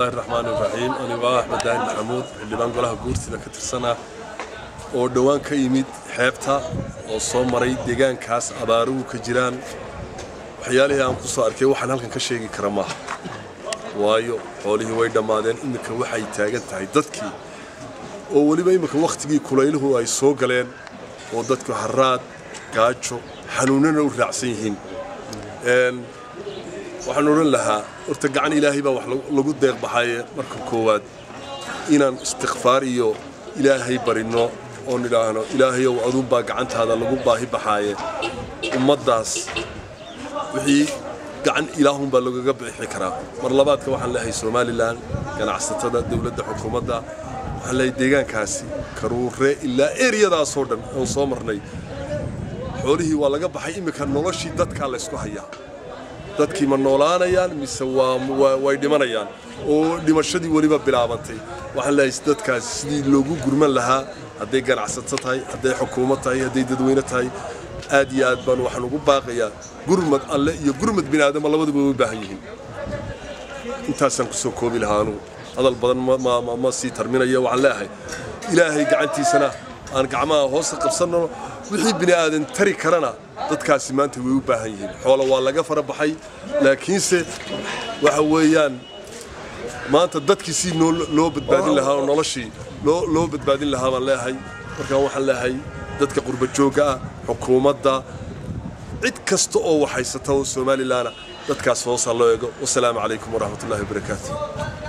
الرحمن الرحيم أنا أحمد داهر محمود اللي بنقولها جورتي ذكرت سنة ودوان كيميد حيبتها وصومري ديجان كاس أبارو كجيران وحيالي أنا قصة أركي وحنا هلكن كشيء كرمه وايو حوله ويدا مادين إنك وحي تاجد تعيدتكي وولي بيمك وقت جي كليله هو يسوق لين ودتك حرات قاعدشو حنوننا ورعسيهن waxaan oran lahaa horta gacan ilaahay baa wax lagu deeq baxay marka koowaad inaan istighfaar iyo ilaahay barino oo nidhaahno ilaahay oo aduu baa gacantaada lagu baahi baxay ummadaas wixii gacan ilaahun baa laga bixi karaa mar labaadka waxaan leeyahay Soomaaliland ganacsatada dawladda xukuumadda waxaan leeyahay deegaankaasi karuure ilaa eriyadaas oo dhan oo soo marnay xoolihii waa laga baxay imika noloshii dadka la isku hayaa dadkii ma noolaanayaan mise way dhimanayaan oo dhimashadii waliba bilaabantay waxaan leeyahay dadkaas sidii loogu gurman lahaa haday ganacsato tahay haday xukuumad tahay haday dadweyne tahay aad iyo aad baan waxaan ugu baaqayaa gurmad alle iyo gurmad bini'aadam labadaba way u baahan yihiin intaasan ku soo koobi lahaanu hadal badan ma sii tarminaya waxaan leeyahay ilaahay gacantiisana aan gacmaha hoos qabsano wixii bini'aadan tari karana dadkaasi maanta way u baahan yihiin xoolo waa laga farabaxay laakiinse waxa weeyaan maanta dadkii si loo badbaadin lahaa oo noloshii loo badbaadin lahaa baan leeyahay marka waxaan leeyahay dadka qurba jooga ah xukuumadda cid kasta oo waxaysata oo Soomaaliland dadkaas hoos loo eego wassalaamu calaykum waraxmatullaahi wabarakaatuh